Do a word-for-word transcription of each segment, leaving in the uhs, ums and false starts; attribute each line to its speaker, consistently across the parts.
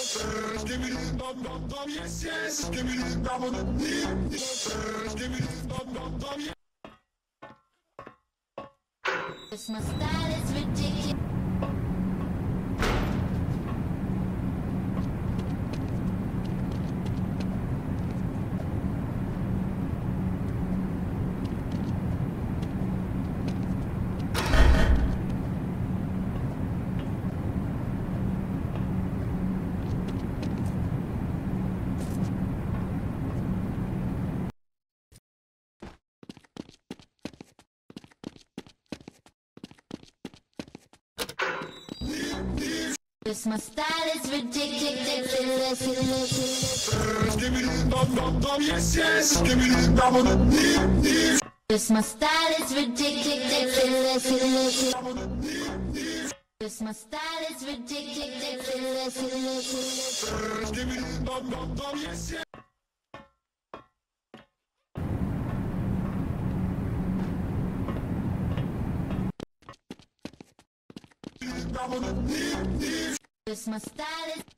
Speaker 1: Skibidi dum dum dum, yes yes. Skibidi dum dum dum, skibidi dum dum dum, yes.
Speaker 2: This my style is ridiculous. This my style is ridiculous.
Speaker 1: Skibidi dum dum dum, yes yes. Skibidi dum dum dum.
Speaker 2: This my style is ridiculous. This my style is ridiculous.
Speaker 1: Skibidi dum dum dum, yes yes.
Speaker 2: This my style is.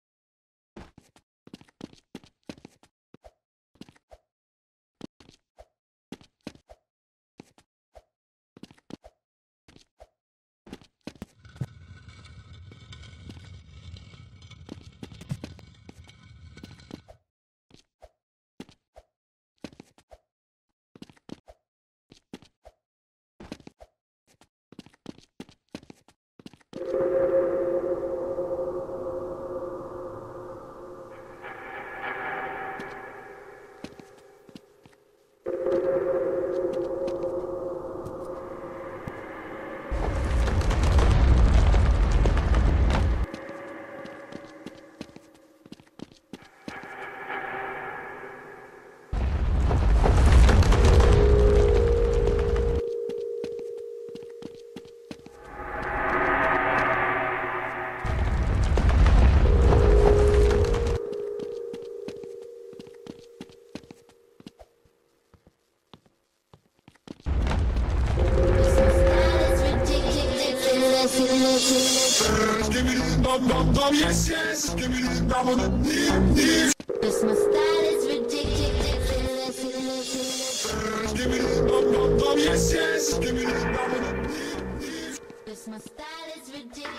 Speaker 1: Skibidi dum dum dum, yes yes. Skibidi dum dum dum.
Speaker 2: This my style is ridiculous.
Speaker 1: Skibidi dum dum dum, yes yes. Skibidi dum dum dum.
Speaker 2: This my style is ridiculous.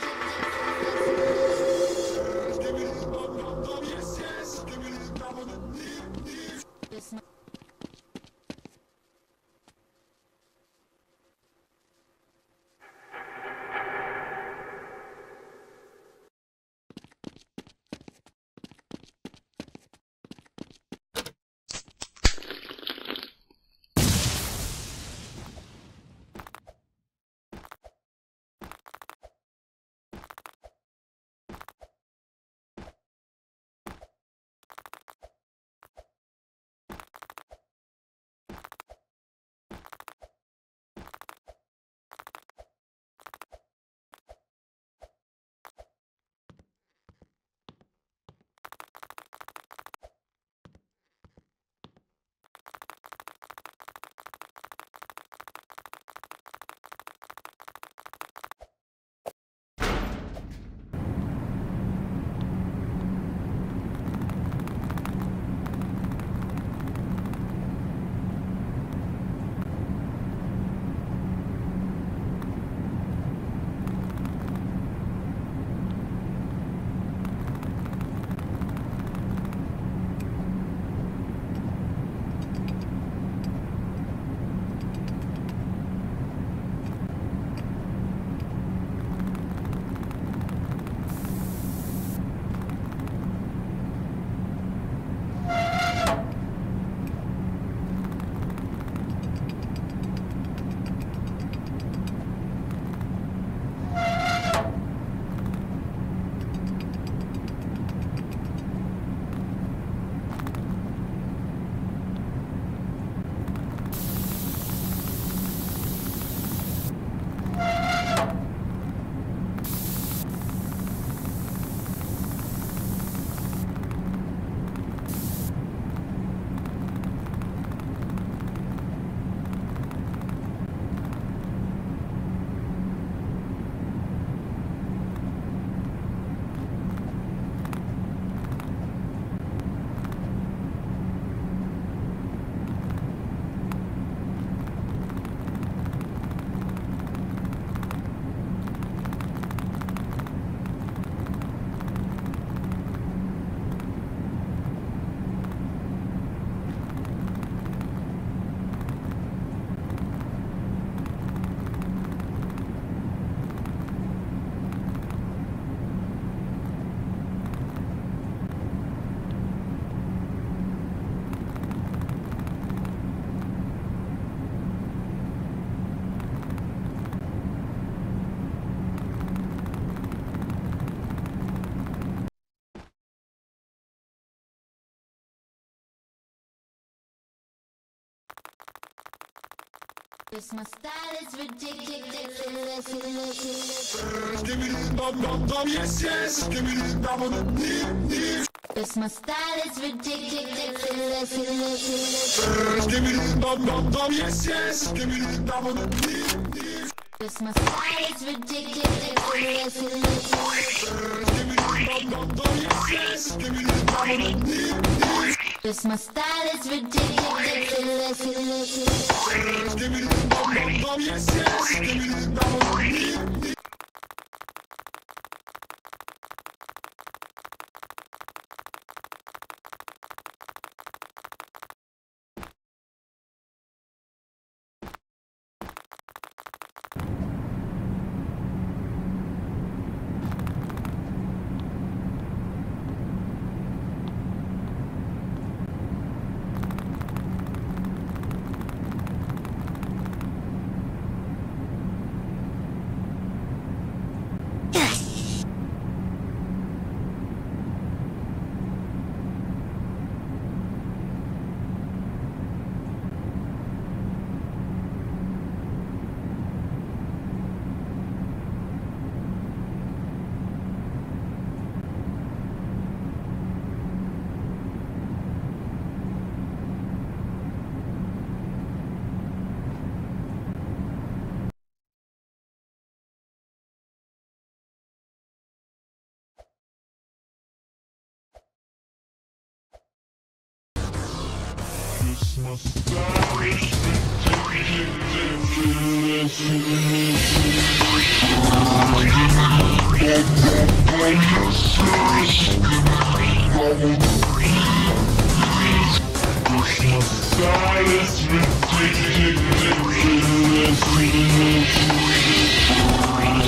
Speaker 1: Skibidi dum dum dum, yes yes. Skibidi dum dum dum.
Speaker 2: This my Cause my style is ridiculous.
Speaker 1: Skibidi dum dum dum, yes yes. Skibidi dum dum dum.
Speaker 2: Cause my style is ridiculous.
Speaker 1: Skibidi dum dum dum, yes yes. Skibidi dum dum dum.
Speaker 2: Cause my style is ridiculous.
Speaker 1: Skibidi dum dum dum, yes yes. Skibidi dum dum dum.
Speaker 2: Cause my style is ridiculous.
Speaker 1: Skibidi dum dum dum, yes yes. Skibidi dum dum dum. My style is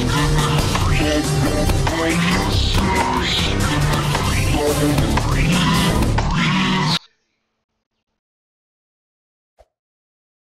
Speaker 1: ridiculous.